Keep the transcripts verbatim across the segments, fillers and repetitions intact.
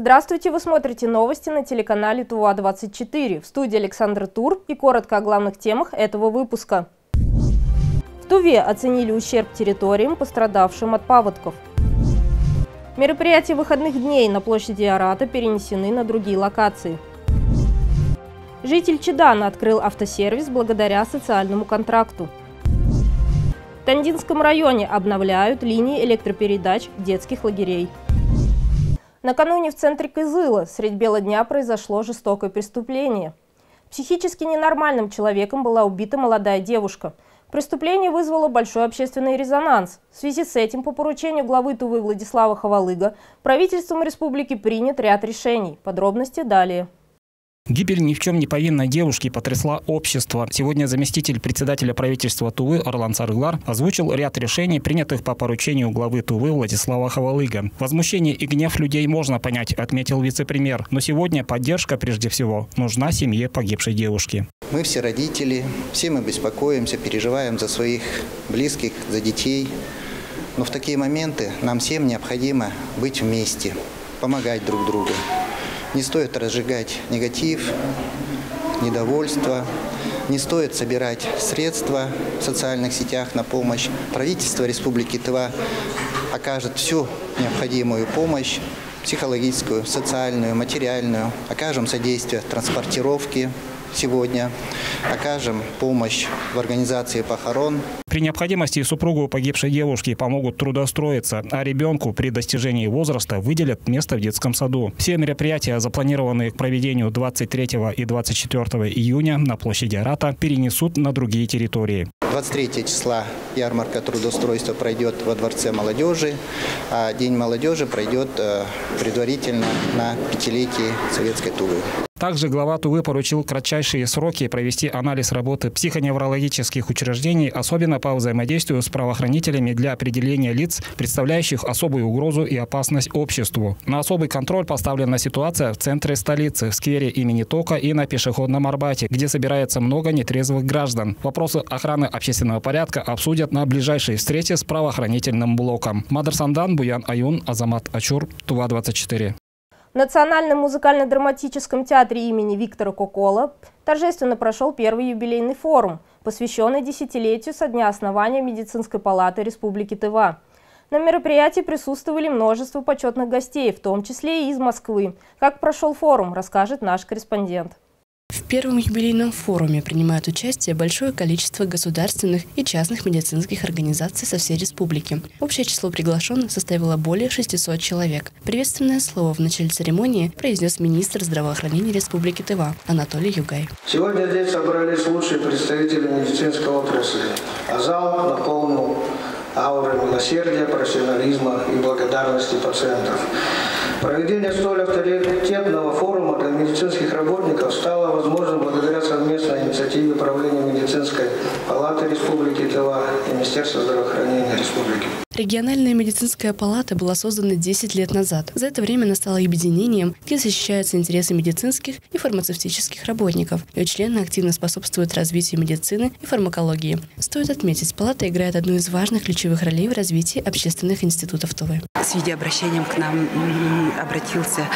Здравствуйте, вы смотрите новости на телеканале Тува двадцать четыре. В студии Александр Тур и коротко о главных темах этого выпуска. В Туве оценили ущерб территориям, пострадавшим от паводков. Мероприятия выходных дней на площади Арата перенесены на другие локации. Житель Чидана открыл автосервис благодаря социальному контракту. В Тандинском районе обновляют линии электропередач детских лагерей. Накануне в центре Кызыла средь бела дня произошло жестокое преступление. Психически ненормальным человеком была убита молодая девушка. Преступление вызвало большой общественный резонанс. В связи с этим по поручению главы Тувы Владислава Хавалыга правительством республики принят ряд решений. Подробности далее. Гибель ни в чем не повинной девушки потрясла общество. Сегодня заместитель председателя правительства Тувы Орлан Сарыглар озвучил ряд решений, принятых по поручению главы Тувы Владислава Хавалыга. Возмущение и гнев людей можно понять, отметил вице-премьер. Но сегодня поддержка прежде всего нужна семье погибшей девушки. Мы все родители, все мы беспокоимся, переживаем за своих близких, за детей. Но в такие моменты нам всем необходимо быть вместе, помогать друг другу. Не стоит разжигать негатив, недовольство, не стоит собирать средства в социальных сетях на помощь. Правительство Республики Тыва окажет всю необходимую помощь, психологическую, социальную, материальную. Окажем содействие транспортировке сегодня, окажем помощь в организации похорон. При необходимости супругу погибшей девушки помогут трудоустроиться, а ребенку при достижении возраста выделят место в детском саду. Все мероприятия, запланированные к проведению двадцать третьего и двадцать четвёртого июня на площади Арата, перенесут на другие территории. двадцать третьего числа ярмарка трудоустройства пройдет во Дворце молодежи, а День молодежи пройдет предварительно на пятилетие Советской Тувы. Также глава Тувы поручил в кратчайшие сроки провести анализ работы психоневрологических учреждений, особенно по взаимодействию с правоохранителями для определения лиц, представляющих особую угрозу и опасность обществу. На особый контроль поставлена ситуация в центре столицы, в сквере имени Тока и на пешеходном Арбате, где собирается много нетрезвых граждан. Вопросы охраны общественного порядка обсудят на ближайшей встрече с правоохранительным блоком. Мадр Сандан, Буян Аюн, Азамат Ачур, Тува двадцать четыре. В Национальном музыкально-драматическом театре имени Виктора Кокола торжественно прошел первый юбилейный форум, посвященный десятилетию со дня основания медицинской палаты Республики Тыва. На мероприятии присутствовали множество почетных гостей, в том числе и из Москвы. Как прошел форум, расскажет наш корреспондент. В первом юбилейном форуме принимают участие большое количество государственных и частных медицинских организаций со всей республики. Общее число приглашенных составило более шестисот человек. Приветственное слово в начале церемонии произнес министр здравоохранения Республики Тыва Анатолий Югай. Сегодня здесь собрались лучшие представители медицинской отрасли, а зал наполнил аурой милосердия, профессионализма и благодарности пациентов. Проведение столь авторитетного форума для медицинских работников стало возможным благодаря совместной инициативе Управления медицинской палаты Республики Тыва и Министерства здравоохранения Республики. Региональная медицинская палата была создана десять лет назад. За это время она стала объединением, где защищаются интересы медицинских и фармацевтических работников. Ее члены активно способствуют развитию медицины и фармакологии. Стоит отметить, палата играет одну из важных ключевых ролей в развитии общественных институтов Тувы. С видеообращением к нам обратился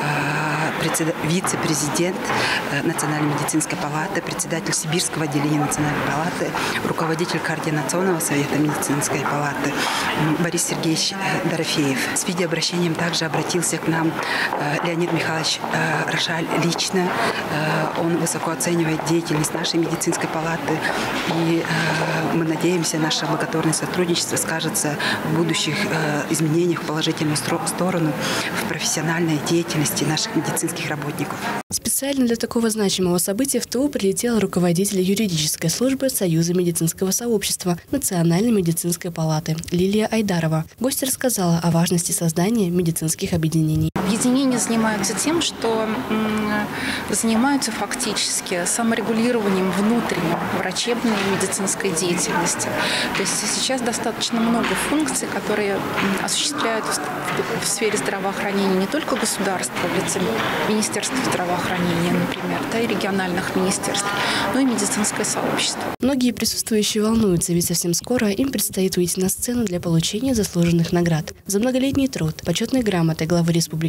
вице-президент Национальной медицинской палаты, председатель Сибирского отделения Национальной палаты, руководитель Координационного совета медицинской палаты Борис Сергеевич Дорофеев. С видеообращением также обратился к нам Леонид Михайлович Рошаль лично. Он высоко оценивает деятельность нашей медицинской палаты, и мы надеемся, наше благотворное сотрудничество скажется в будущих изменениях в положительную сторону в профессиональной деятельности наших медицинских работников. Специально для такого значимого события в Туву прилетел руководитель юридической службы Союза медицинского сообщества Национальной медицинской палаты Лилия Айдарова. Гость рассказала о важности создания медицинских объединений. Объединения занимаются тем, что занимаются фактически саморегулированием внутренним врачебной и медицинской деятельности. То есть сейчас достаточно много функций, которые осуществляют в сфере здравоохранения не только государство в лице Министерства здравоохранения, например, да, и региональных министерств, но и медицинское сообщество. Многие присутствующие волнуются, ведь совсем скоро им предстоит выйти на сцену для получения заслуженных наград. За многолетний труд почетной грамотой главы Республики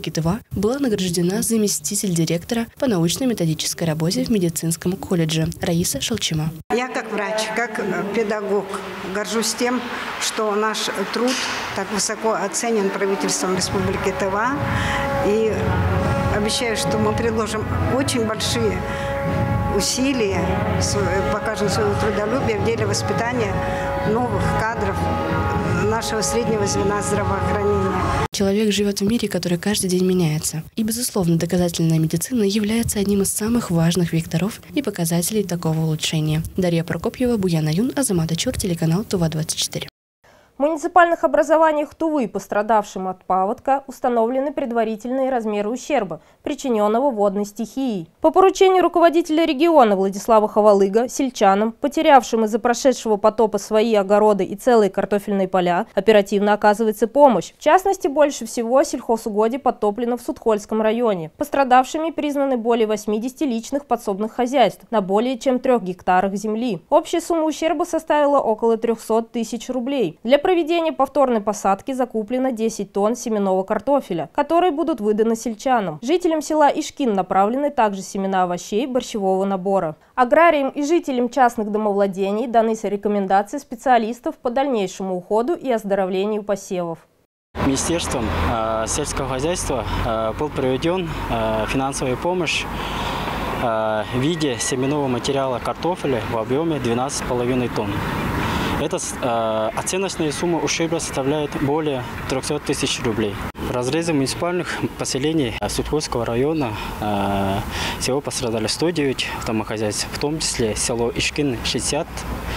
Республики Тыва была награждена заместитель директора по научно-методической работе в медицинском колледже Раиса Шалчима. Я как врач, как педагог горжусь тем, что наш труд так высоко оценен правительством Республики Тыва. И обещаю, что мы приложим очень большие усилия, покажем свое трудолюбие в деле воспитания новых кадров нашего среднего звена здравоохранения. Человек живет в мире, который каждый день меняется. И, безусловно, доказательная медицина является одним из самых важных векторов и показателей такого улучшения. Дарья Прокопьева, Буян Аюн, Азамат Ачур, телеканал Тува двадцать четыре. В муниципальных образованиях Тувы, пострадавшим от паводка, установлены предварительные размеры ущерба, причиненного водной стихией. По поручению руководителя региона Владислава Хавалыга, сельчанам, потерявшим из-за прошедшего потопа свои огороды и целые картофельные поля, оперативно оказывается помощь. В частности, больше всего сельхозугодий подтоплено в Судхольском районе. Пострадавшими признаны более восьмидесяти личных подсобных хозяйств на более чем трех гектарах земли. Общая сумма ущерба составила около трёхсот тысяч рублей. Для проведения повторной посадки закуплено десять тонн семенного картофеля, которые будут выданы сельчанам. Жителям села Ишкин направлены также семена овощей борщевого набора. Аграриям и жителям частных домовладений даны рекомендации специалистов по дальнейшему уходу и оздоровлению посевов. Министерством э, сельского хозяйства э, был проведен э, финансовая помощь э, в виде семенного материала картофеля в объеме двенадцать с половиной тонн. Эта э, оценочная сумма ущерба составляет более трёхсот тысяч рублей. В разрезе муниципальных поселений Судхольского района э, всего пострадали сто девять домохозяйств, в том числе село Ишкин шестьдесят,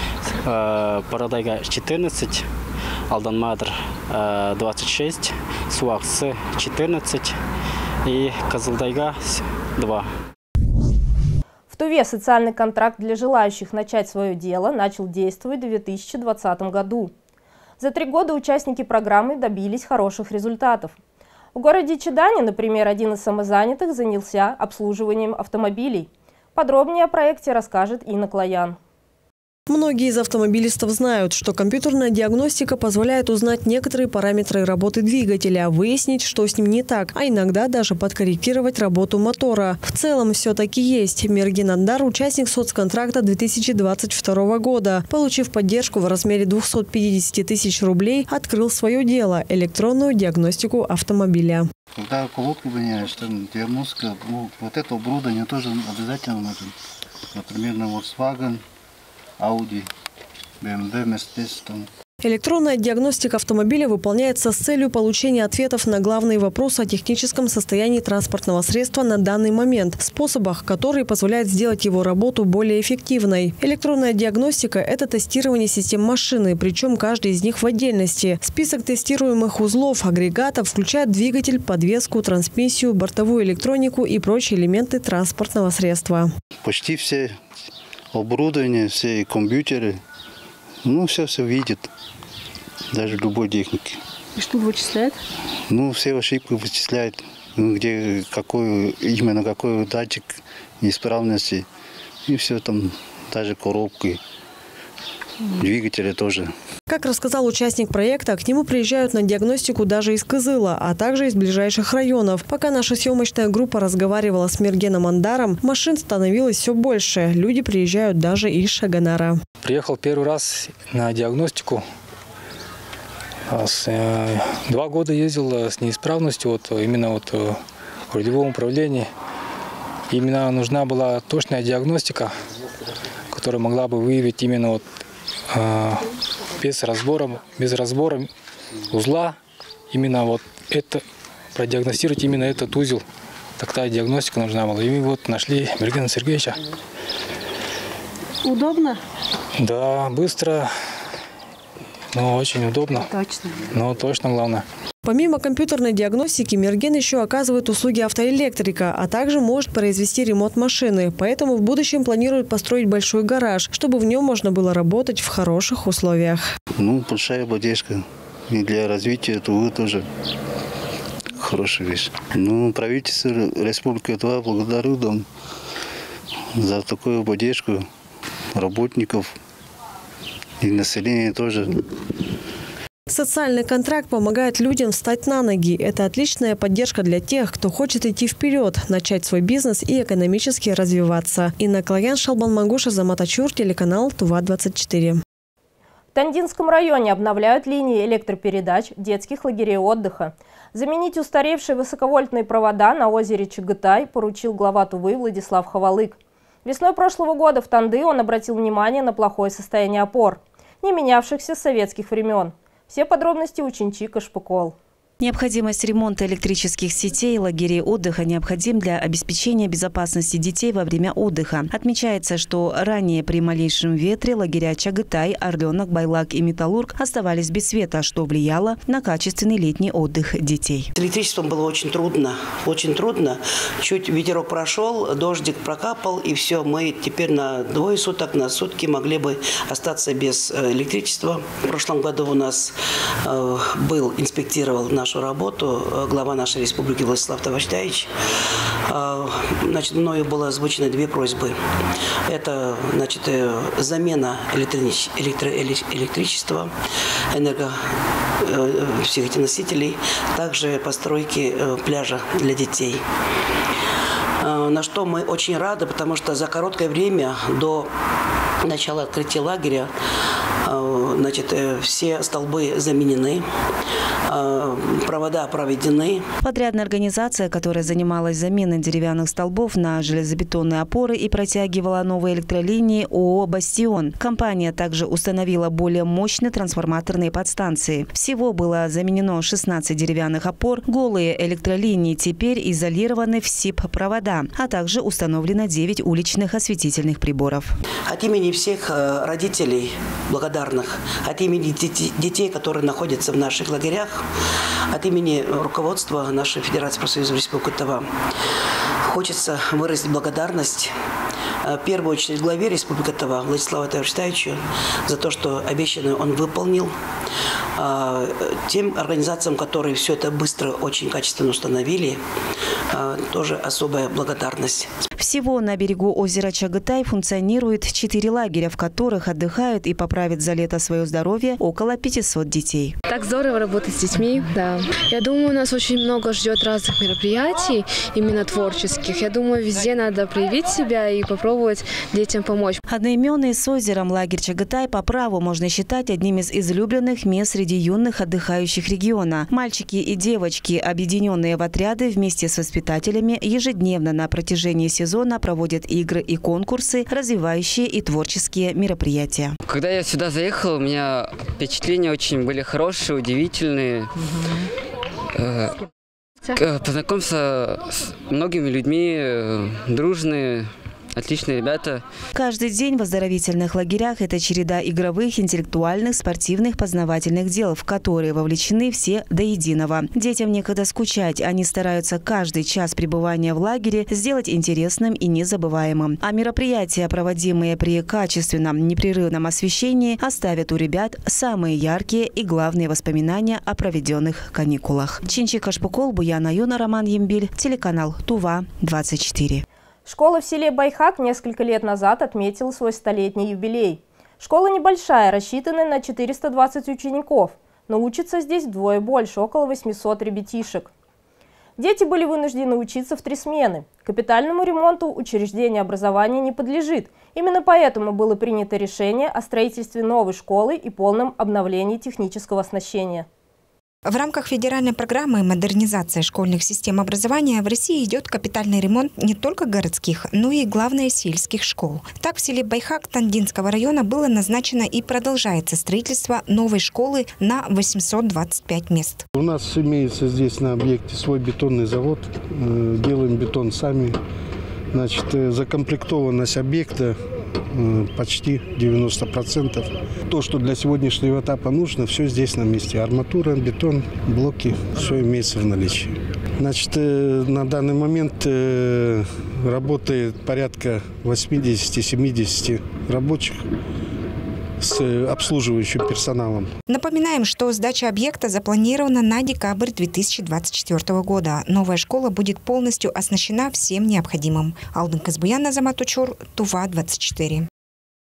э, Парадайга четырнадцать, Алданмадр э, двадцать шесть, Суаксы четырнадцать и Казылдайга два. В Туве социальный контракт для желающих начать свое дело начал действовать в две тысячи двадцатом году. За три года участники программы добились хороших результатов. В городе Чидане, например, один из самозанятых занялся обслуживанием автомобилей. Подробнее о проекте расскажет Инна Клоян. Многие из автомобилистов знают, что компьютерная диагностика позволяет узнать некоторые параметры работы двигателя, выяснить, что с ним не так, а иногда даже подкорректировать работу мотора. В целом все-таки есть. Мергин Андар – участник соцконтракта две тысячи двадцать второго года. Получив поддержку в размере двухсот пятидесяти тысяч рублей, открыл свое дело – электронную диагностику автомобиля. Когда колодку меняешь, там диагностика, ну, вот это оборудование тоже обязательно нужно. Например, на Volkswagen, Audi, бэ эм вэ, Mercedes. Электронная диагностика автомобиля выполняется с целью получения ответов на главные вопросы о техническом состоянии транспортного средства на данный момент, способах, которые позволяют сделать его работу более эффективной. Электронная диагностика – это тестирование систем машины, причем каждый из них в отдельности. Список тестируемых узлов, агрегатов включает двигатель, подвеску, трансмиссию, бортовую электронику и прочие элементы транспортного средства. Почти все оборудование, все компьютеры, ну все-все видит, даже любой техники. И что вычисляет? Ну, все ошибки вычисляет, где какой, именно какой датчик неисправности, и все там, даже коробки, двигатели тоже. Как рассказал участник проекта, к нему приезжают на диагностику даже из Кызыла, а также из ближайших районов. Пока наша съемочная группа разговаривала с Мергеном Андаром, машин становилось все больше. Люди приезжают даже из Шаганара. Приехал первый раз на диагностику. Два года ездил с неисправностью, вот, именно вот, в рулевом управлении. Именно нужна была точная диагностика, которая могла бы выявить именно вот, без разбора, без разбора узла, именно вот это, продиагностировать именно этот узел. Такая диагностика нужна была. И мы вот нашли Мергена Сергеевича. Удобно? Да, быстро, но очень удобно. Точно. Но точно главное. Помимо компьютерной диагностики, Мерген еще оказывает услуги автоэлектрика, а также может произвести ремонт машины. Поэтому в будущем планирует построить большой гараж, чтобы в нем можно было работать в хороших условиях. Ну, большая поддержка. И для развития Тувы тоже хорошая вещь. Ну, правительство Республики Тува благодарю вам за такую поддержку работников и населения тоже. Социальный контракт помогает людям встать на ноги. Это отличная поддержка для тех, кто хочет идти вперед, начать свой бизнес и экономически развиваться. Инна Клагян, Шалбан Мангуша, Азамат Ачур, телеканал Тува двадцать четыре. В Тандинском районе обновляют линии электропередач детских лагерей отдыха. Заменить устаревшие высоковольтные провода на озере Чагатай поручил глава Тувы Владислав Хавалык. Весной прошлого года в Танды он обратил внимание на плохое состояние опор, не менявшихся с советских времен. Все подробности у Чинчи Кашпыкол. Необходимость ремонта электрических сетей лагерей отдыха необходим для обеспечения безопасности детей во время отдыха. Отмечается, что ранее при малейшем ветре лагеря Чагатай, Орленок, Байлак и Металлург оставались без света, что влияло на качественный летний отдых детей. С электричеством было очень трудно, очень трудно. Чуть ветерок прошел, дождик прокапал, и все, мы теперь на двое суток, на сутки могли бы остаться без электричества. В прошлом году у нас э, был, инспектировал наш нашу работу глава нашей республики Владислав Таваштаевич. Значит, мною было озвучено две просьбы. Это, значит, замена электрич... электро... электричества, энерго всех этих носителей, также постройки пляжа для детей. На что мы очень рады, потому что за короткое время до начала открытия лагеря, значит, все столбы заменены, провода проведены. Подрядная организация, которая занималась заменой деревянных столбов на железобетонные опоры и протягивала новые электролинии, ООО «Бастион». Компания также установила более мощные трансформаторные подстанции. Всего было заменено шестнадцать деревянных опор, голые электролинии теперь изолированы в СИП-провода, а также установлено девять уличных осветительных приборов. От имени всех родителей благодарных, от имени детей, которые находятся в наших лагерях, от имени руководства нашей Федерации профсоюзов Республики Тува хочется выразить благодарность в первую очередь главе Республики Тува Владиславу Таваштаевичу за то, что обещанное он выполнил, тем организациям, которые все это быстро, очень качественно установили, тоже особая благодарность. Всего на берегу озера Чагатай функционирует четыре лагеря, в которых отдыхают и поправят за лето свое здоровье около пятисот детей. Так здорово работать с детьми, да. Я думаю, нас очень много ждет разных мероприятий, именно творческих. Я думаю, везде надо проявить себя и попробовать детям помочь. Одноименный с озером лагерь Чагатай по праву можно считать одним из излюбленных мест среди юных отдыхающих региона. Мальчики и девочки, объединенные в отряды вместе с воспитателями, ежедневно на протяжении сезона проводят игры и конкурсы, развивающие и творческие мероприятия. Когда я сюда заехал, у меня впечатления очень были хорошие, удивительные. Угу. Познакомился с многими людьми, дружные. Отличные ребята. Каждый день в оздоровительных лагерях – это череда игровых, интеллектуальных, спортивных, познавательных дел, в которые вовлечены все до единого. Детям некогда скучать. Они стараются каждый час пребывания в лагере сделать интересным и незабываемым. А мероприятия, проводимые при качественном, непрерывном освещении, оставят у ребят самые яркие и главные воспоминания о проведенных каникулах. Чинчи Кашпыкол, Буяна Юна, Роман Ембиль, телеканал Тува двадцать четыре. Школа в селе Байхак несколько лет назад отметила свой столетний юбилей. Школа небольшая, рассчитана на четыреста двадцать учеников, но учатся здесь вдвое больше, около восьмисот ребятишек. Дети были вынуждены учиться в три смены. Капитальному ремонту учреждение образования не подлежит. Именно поэтому было принято решение о строительстве новой школы и полном обновлении технического оснащения. В рамках федеральной программы модернизации школьных систем образования в России идет капитальный ремонт не только городских, но и, главное, сельских школ. Так, в селе Байхак Тандинского района было назначено и продолжается строительство новой школы на восемьсот двадцать пять мест. У нас имеется здесь на объекте свой бетонный завод. Делаем бетон сами. Значит, закомплектованность объекта почти девяносто процентов. То, что для сегодняшнего этапа нужно, все здесь на месте. Арматура, бетон, блоки, все имеется в наличии. Значит, на данный момент работает порядка восьмидесяти-семидесяти рабочих с обслуживающим персоналом. Напоминаем, что сдача объекта запланирована на декабрь две тысячи двадцать четвёртого года. Новая школа будет полностью оснащена всем необходимым. Алдын Казбуян, Азамат Ачур, Тува двадцать четыре.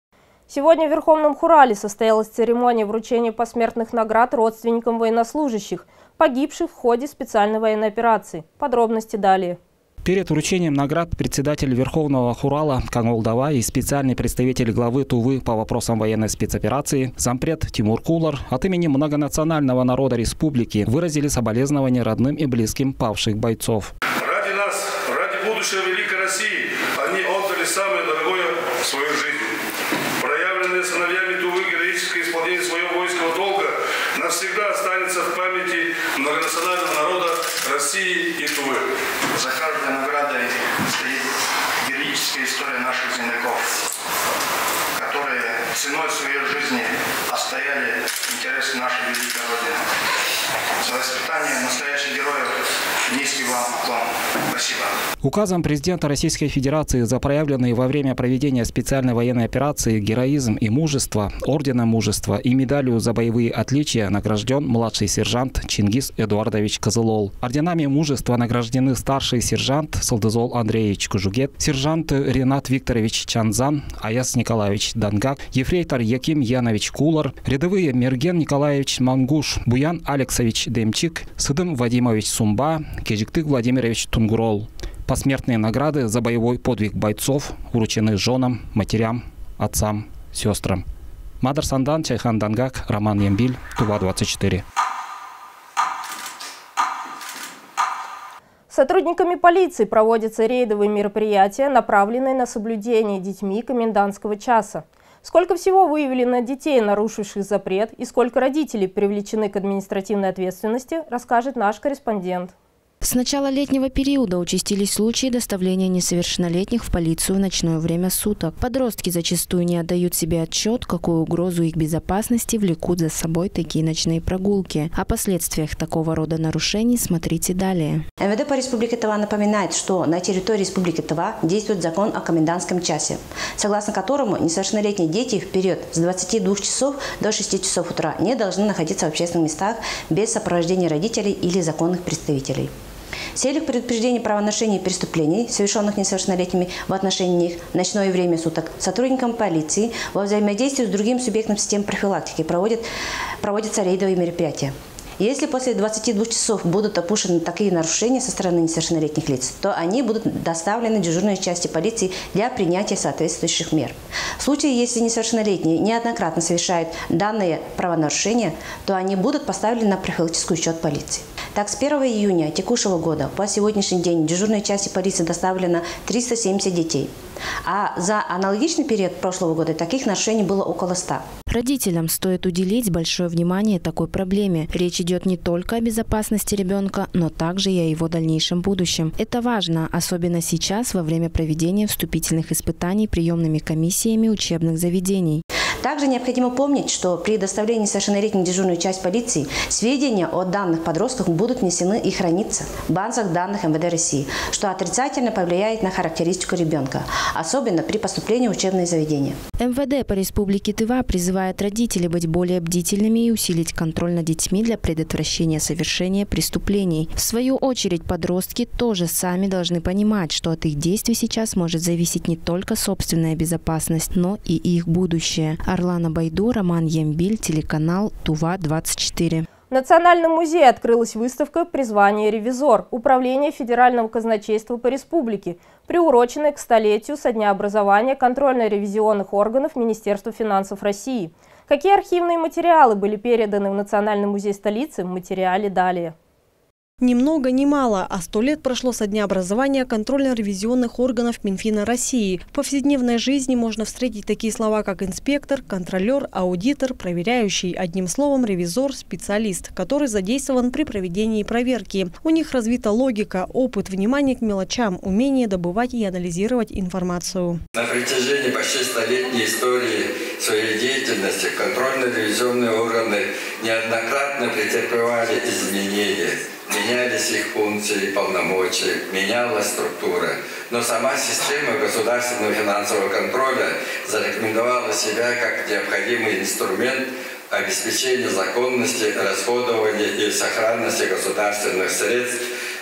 Сегодня в Верховном Хурале состоялась церемония вручения посмертных наград родственникам военнослужащих, погибших в ходе специальной военной операции. Подробности далее. Перед вручением наград председатель Верховного Хурала Кангол Дава и специальный представитель главы Тувы по вопросам военной спецоперации зампред Тимур Кулар от имени многонационального народа республики выразили соболезнования родным и близким павших бойцов. Ради нас, ради будущего великой России, они отдали самое дорогое – свою жизнь. Проявленное сыновьями Тувы героическое исполнение своего воинского долга навсегда останется в памяти многонационального народа России и Тувы. За каждой наградой стоит героическая история наших земляков, которые ценой своей жизни отстояли интересы нашей великой Родины. За воспитание настоящих героев низкий вам поклон. Спасибо. Указом президента Российской Федерации за проявленные во время проведения специальной военной операции героизм и мужество, орденом мужества и медалью за боевые отличия награжден младший сержант Чингис Эдуардович Козылол. Орденами мужества награждены старший сержант Салдызол Андреевич Кужугет, сержант Ренат Викторович Чанзан, Аяс Николаевич Дангак, ефрейтор Яким Янович Кулар, рядовые Мерген Николаевич Мангуш, Буян Алексович Демчик, Сыдым Вадимович Сумба, Кежиктык Владимирович Тунгурол. Посмертные награды за боевой подвиг бойцов вручены женам, матерям, отцам, сестрам. Мадар Сандан, Чайхан Дангак, Роман Ямбиль, Тува двадцать четыре. Сотрудниками полиции проводятся рейдовые мероприятия, направленные на соблюдение детьми комендантского часа. Сколько всего выявлено детей, нарушивших запрет, и сколько родителей привлечены к административной ответственности, расскажет наш корреспондент. С начала летнего периода участились случаи доставления несовершеннолетних в полицию в ночное время суток. Подростки зачастую не отдают себе отчет, какую угрозу их безопасности влекут за собой такие ночные прогулки. О последствиях такого рода нарушений смотрите далее. эм вэ дэ по Республике Тыва напоминает, что на территории Республики Тыва действует закон о комендантском часе, согласно которому несовершеннолетние дети в период с двадцати двух часов до шести часов утра не должны находиться в общественных местах без сопровождения родителей или законных представителей. В целях предупреждения правонарушений и преступлений, совершенных несовершеннолетними в отношении них в ночное время суток, сотрудникам полиции во взаимодействии с другим субъектом системы профилактики проводят, проводятся рейдовые мероприятия. Если после двадцати двух часов будут опущены такие нарушения со стороны несовершеннолетних лиц, то они будут доставлены в дежурные части полиции для принятия соответствующих мер. В случае, если несовершеннолетние неоднократно совершают данные правонарушения, то они будут поставлены на профилактический учет полиции. Так, с первого июня текущего года по сегодняшний день в дежурной части полиции доставлено триста семьдесят детей. А за аналогичный период прошлого года таких нарушений было около ста. Родителям стоит уделить большое внимание такой проблеме. Речь идет не только о безопасности ребенка, но также и о его дальнейшем будущем. Это важно, особенно сейчас, во время проведения вступительных испытаний приемными комиссиями учебных заведений. Также необходимо помнить, что при доставлении несовершеннолетних в дежурную часть полиции сведения о данных подростках будут внесены и храниться в базах данных эм вэ дэ России, что отрицательно повлияет на характеристику ребенка, особенно при поступлении в учебные заведения. эм вэ дэ по Республике Тыва призывает родителей быть более бдительными и усилить контроль над детьми для предотвращения совершения преступлений. В свою очередь, подростки тоже сами должны понимать, что от их действий сейчас может зависеть не только собственная безопасность, но и их будущее. Орлана Байду, Роман Ямбиль, телеканал Тува двадцать четыре. В Национальном музее открылась выставка «Призвание ревизор» Управления Федерального казначейства по республике, приуроченная к столетию со дня образования контрольно-ревизионных органов Министерства финансов России. Какие архивные материалы были переданы в Национальный музей столицы, в материале далее. Ни много ни мало, а сто лет прошло со дня образования контрольно-ревизионных органов Минфина России. В повседневной жизни можно встретить такие слова, как инспектор, контролер, аудитор, проверяющий, одним словом, ревизор, специалист, который задействован при проведении проверки. У них развита логика, опыт, внимание к мелочам, умение добывать и анализировать информацию. На протяжении почти столетней истории своей деятельности контрольно-ревизионные органы неоднократно претерпевали изменения. Менялись их функции, полномочия, менялась структура. Но сама система государственного финансового контроля зарекомендовала себя как необходимый инструмент обеспечения законности, расходования и сохранности государственных средств.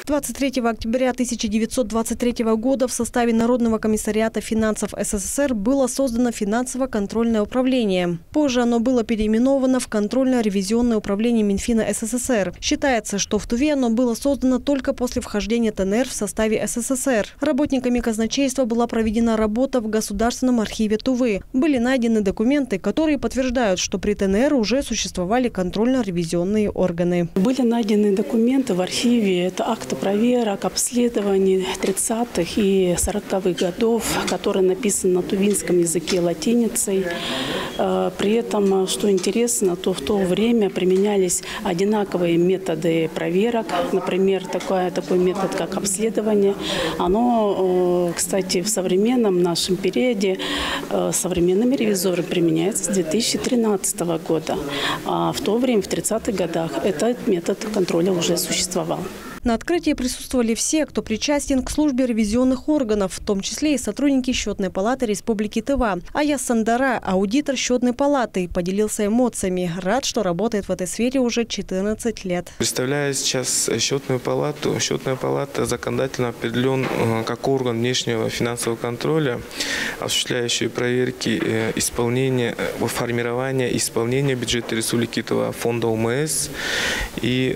двадцать третьего октября тысяча девятьсот двадцать третьего года в составе Народного комиссариата финансов СССР было создано финансово-контрольное управление. Позже оно было переименовано в контрольно-ревизионное управление Минфина СССР. Считается, что в Туве оно было создано только после вхождения ТНР в составе СССР. Работниками казначейства была проведена работа в Государственном архиве Тувы. Были найдены документы, которые подтверждают, что при ТНР уже существовали контрольно-ревизионные органы. Были найдены документы в архиве. Это акты проверок, обследований тридцатых и сороковых годов, которые написаны на тувинском языке латиницей. При этом, что интересно, то в то время применялись одинаковые методы проверок. Например, такой, такой метод, как обследование. Оно, кстати, в современном нашем периоде современными ревизорами применяется с две тысячи тринадцатого года. А в то время, в тридцатых годах, этот метод контроля уже существовал. На открытии присутствовали все, кто причастен к службе ревизионных органов, в том числе и сотрудники Счетной палаты Республики Тыва. Аяс Сандара, аудитор Счетной палаты, поделился эмоциями. Рад, что работает в этой сфере уже четырнадцать лет. Представляю сейчас Счетную палату. Счетная палата законодательно определен как орган внешнего финансового контроля, осуществляющий проверки исполнения, формирования и исполнения бюджета Республики Тыва, фонда ОМС и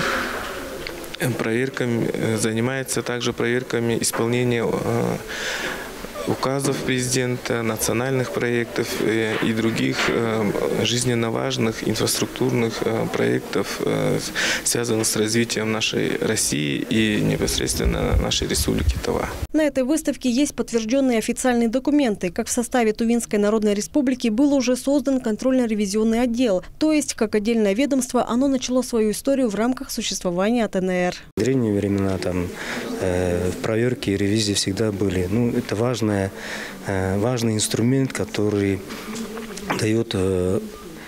проверками, занимается также проверками исполнения указов президента, национальных проектов и других жизненно важных инфраструктурных проектов, связанных с развитием нашей России и непосредственно нашей Республики Тыва. На этой выставке есть подтвержденные официальные документы, как в составе Тувинской Народной Республики был уже создан контрольно-ревизионный отдел, то есть как отдельное ведомство оно начало свою историю в рамках существования ТНР. В древние времена там э, проверки и ревизии всегда были. Ну, это важная, э, важный инструмент, который дает э,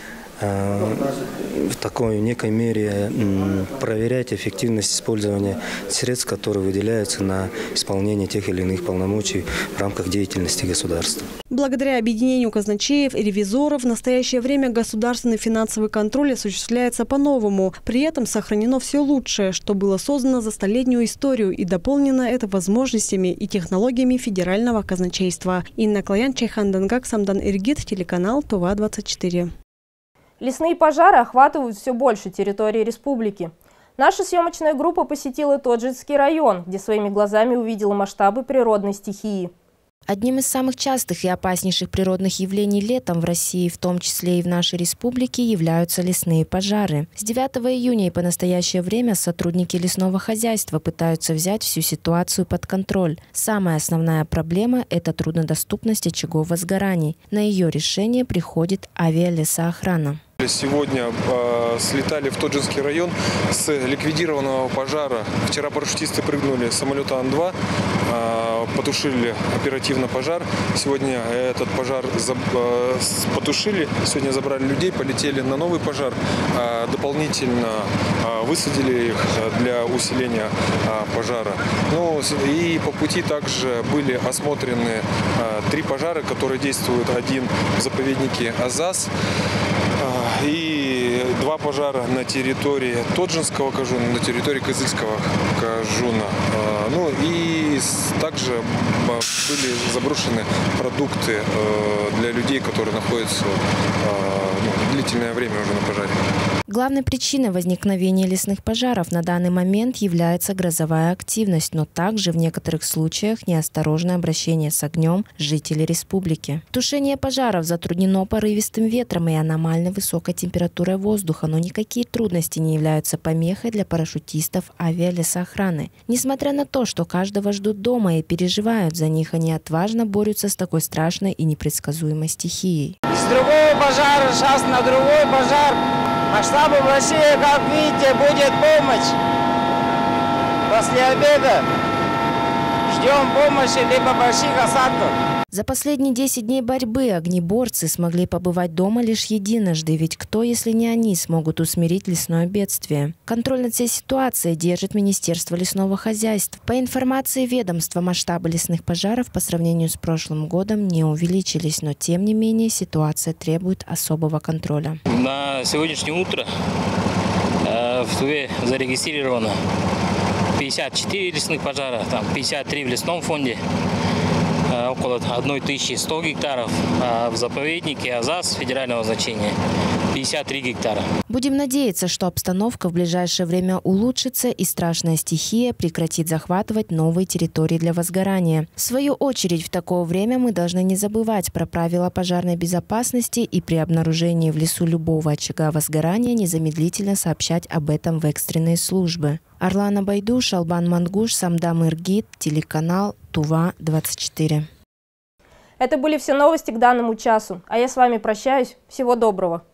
в такой некой мере проверять эффективность использования средств, которые выделяются на исполнение тех или иных полномочий в рамках деятельности государства. Благодаря объединению казначеев и ревизоров в настоящее время государственный финансовый контроль осуществляется по-новому. При этом сохранено все лучшее, что было создано за столетнюю историю, и дополнено это возможностями и технологиями федерального казначейства. Инна Клаян, Чайхан Дангак, Самдан Иргит, телеканал Тува двадцать четыре. Лесные пожары охватывают все больше территории республики. Наша съемочная группа посетила Тоджицкий район, где своими глазами увидела масштабы природной стихии. Одним из самых частых и опаснейших природных явлений летом в России, в том числе и в нашей республике, являются лесные пожары. С девятого июня и по настоящее время сотрудники лесного хозяйства пытаются взять всю ситуацию под контроль. Самая основная проблема – это труднодоступность очагов возгораний. На ее решение приходит авиалесоохрана. Сегодня э, слетали в Тоджинский район с ликвидированного пожара. Вчера парашютисты прыгнули с самолета Ан два, э, потушили оперативно пожар. Сегодня этот пожар заб, э, потушили, сегодня забрали людей, полетели на новый пожар. Э, дополнительно э, высадили их для усиления э, пожара. Ну, и по пути также были осмотрены э, три пожара, которые действуют. Один в заповеднике Азас, и два пожара на территории Тоджинского кажуна, на территории Кызыльского кажуна. Ну и также были заброшены продукты для людей, которые находятся ну, длительное время уже на пожаре. Главной причиной возникновения лесных пожаров на данный момент является грозовая активность, но также в некоторых случаях неосторожное обращение с огнем жителей республики. Тушение пожаров затруднено порывистым ветром и аномально высокой температурой воздуха, но никакие трудности не являются помехой для парашютистов авиалесоохраны. Несмотря на то, что каждого ждут дома и переживают за них, они отважно борются с такой страшной и непредсказуемой стихией. С другого пожара сейчас на другой пожар. Масштабы в России, как видите, будет помощь. После обеда ждем помощи либо больших осадков. За последние десять дней борьбы огнеборцы смогли побывать дома лишь единожды, ведь кто, если не они, смогут усмирить лесное бедствие? Контроль над всей ситуацией держит Министерство лесного хозяйства. По информации ведомства, масштабы лесных пожаров по сравнению с прошлым годом не увеличились, но тем не менее ситуация требует особого контроля. На сегодняшнее утро в Туве зарегистрировано пятьдесят четыре лесных пожара, там пятьдесят три в лесном фонде, около тысячи ста гектаров, а в заповеднике Азас федерального значения пятьдесят три гектара. Будем надеяться, что обстановка в ближайшее время улучшится и страшная стихия прекратит захватывать новые территории для возгорания. В свою очередь, в такое время мы должны не забывать про правила пожарной безопасности и при обнаружении в лесу любого очага возгорания незамедлительно сообщать об этом в экстренные службы. Орлана Байдуш, Албан Мангуш, Самдам Иргит, телеканал Тува двадцать четыре. Это были все новости к данному часу. А я с вами прощаюсь. Всего доброго.